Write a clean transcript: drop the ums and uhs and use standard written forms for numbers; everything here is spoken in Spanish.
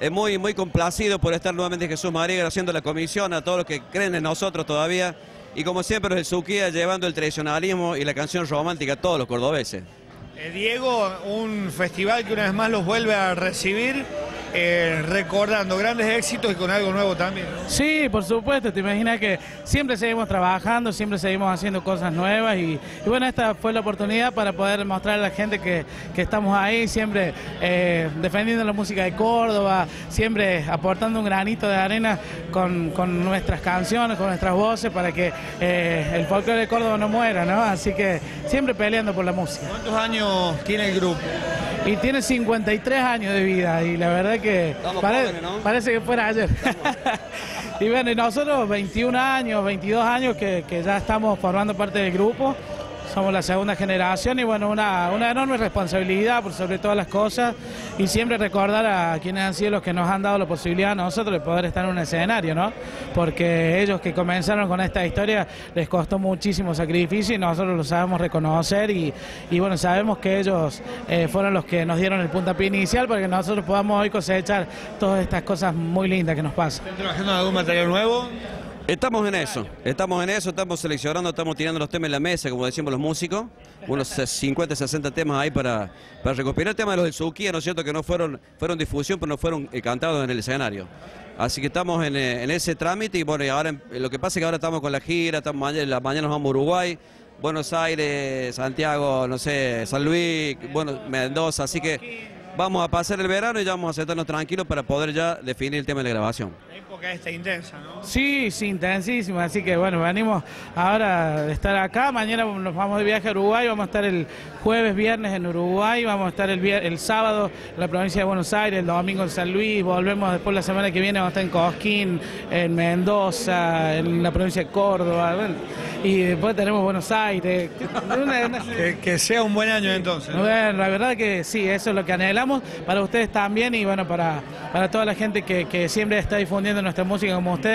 muy, muy complacido por estar nuevamente en Jesús María, agradeciendo a la comisión, a todos los que creen en nosotros todavía. Y como siempre, los del Suquía llevando el tradicionalismo y la canción romántica a todos los cordobeses. Diego, un festival que una vez más los vuelve a recibir, recordando grandes éxitos y con algo nuevo también, ¿no? Sí, por supuesto, te imaginas que siempre seguimos trabajando, siempre seguimos haciendo cosas nuevas y bueno, esta fue la oportunidad para poder mostrar a la gente que estamos ahí, siempre defendiendo la música de Córdoba, siempre aportando un granito de arena con nuestras canciones, con nuestras voces, para que el folclore de Córdoba no muera, ¿no? Así que siempre peleando por la música. ¿Cuántos años tiene el grupo? Y tiene 53 años de vida y la verdad que jóvenes, ¿no? parece que fuera ayer. Y bueno, y nosotros 21 años, 22 años que ya estamos formando parte del grupo. Somos la segunda generación y bueno, una enorme responsabilidad por sobre todas las cosas y siempre recordar a quienes han sido los que nos han dado la posibilidad a nosotros de poder estar en un escenario, ¿no? Porque ellos que comenzaron con esta historia les costó muchísimo sacrificio y nosotros lo sabemos reconocer y bueno, sabemos que ellos fueron los que nos dieron el puntapié inicial para que nosotros podamos hoy cosechar todas estas cosas muy lindas que nos pasan. ¿Están trabajando en algún material nuevo? Estamos en eso, estamos seleccionando, estamos tirando los temas en la mesa, como decimos los músicos, unos 50, 60 temas ahí para recopilar temas de los del Suquía, ¿no es cierto?, que no fueron difusión, pero no fueron cantados en el escenario. Así que estamos en ese trámite y bueno, y ahora lo que pasa es que ahora estamos con la gira, mañana nos vamos a Uruguay, Buenos Aires, Santiago, no sé, San Luis, bueno, Mendoza, así que vamos a pasar el verano y ya vamos a sentarnos tranquilos para poder ya definir el tema de la grabación. La época esta intensa, ¿no? Sí, intensísimo, así que bueno, venimos ahora de estar acá, mañana nos vamos de viaje a Uruguay, vamos a estar el jueves, viernes en Uruguay, vamos a estar el sábado en la provincia de Buenos Aires, el domingo en San Luis, volvemos después la semana que viene, vamos a estar en Cosquín, en Mendoza, en la provincia de Córdoba, bueno, y después tenemos Buenos Aires. Que sea un buen año entonces, ¿no? Bueno, la verdad que sí, eso es lo que anhelamos para ustedes también y bueno, para toda la gente que siempre está difundiendo nuestra música como ustedes.